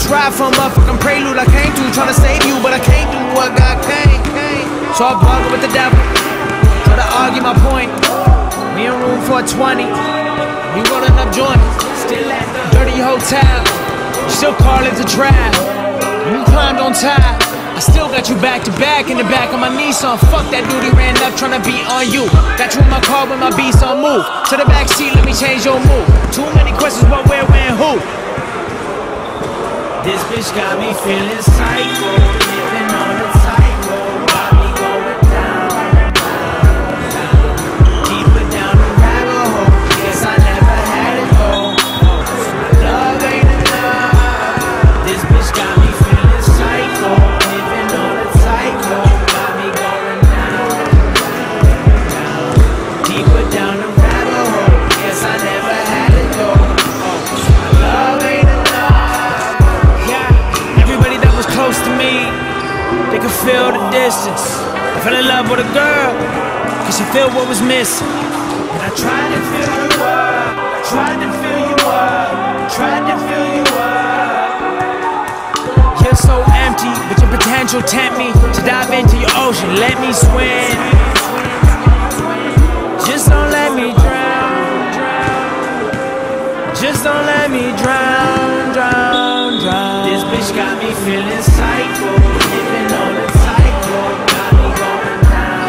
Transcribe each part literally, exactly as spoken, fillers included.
tried for a motherfucking prelude. I came through trying to save you, but I can't do what God can't. So I bargain with the devil, try to argue my point. We in room four twenty, you rolling up joints. Still at the dirty hotel, still calling to trap. You climbed on top, I still got you back to back in the back of my Nissan. Fuck that dude, he ran up tryna beat on you. Got you in my car with my beats on move. To the back seat, let me change your move. Too many questions, what, where, when, who? This bitch got me feeling psycho, living on a tightrope, got me going down, down, down, deeper down the rabbit hole. Guess I never had it though. My love ain't enough. This bitch got me feeling psycho, living on a tightrope, got me going down, down, down, deeper down the rabbit hole. Guess I never had it though. My love ain't enough. Close to me, they could feel the distance. I fell in love with a girl, cause she felt what was missing. And I tried to fill you up, tried to fill you up, tried to fill you up. You're so empty, but your potential tempt me to dive into your ocean, let me swim. Just don't let me drown, drown. Just don't let me drown, drown, drown. This bitch got me feeling psycho, living on a tightrope, got me going down,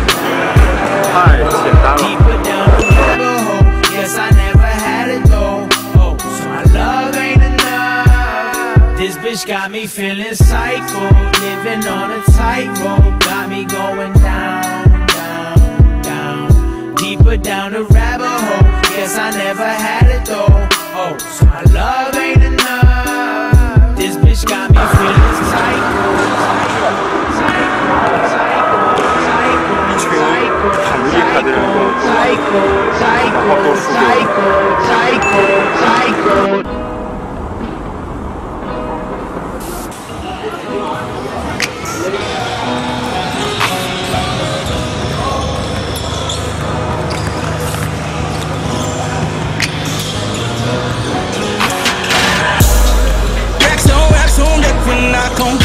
down, deeper down the rabbit hole. Guess I never had it though. Oh, so my love ain't enough. This bitch got me feeling psycho, living on a tightrope, got me going down, down, down, deeper down the rabbit hole. Guess I never had it though. Oh, so my love ain't enough. This bitch got me feeling psycho, psycho, psycho, psycho, psycho, psycho, psycho, psycho, psycho. When I come